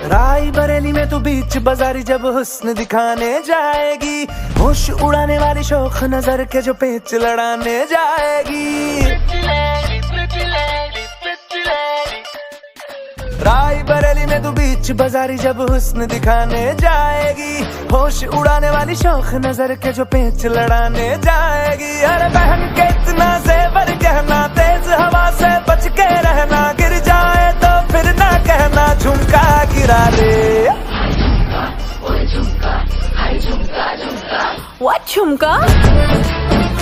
राय बरेली में तू बीच बाजारी जब हुस्न दिखाने जाएगी, होश उड़ाने वाली शौक नजर के जो पेच लड़ाने जाएगी। राय बरेली में तू बीच बाजारी जब हुस्न दिखाने जाएगी, होश उड़ाने वाली शौक नजर के जो पेच लड़ाने जाएगी। अरे बहन के इतना जेवर गहना, तेज हवा से बच के रहना, गिर जाए तो फिर ना कहना झुमका गिरा ले। What झुमका?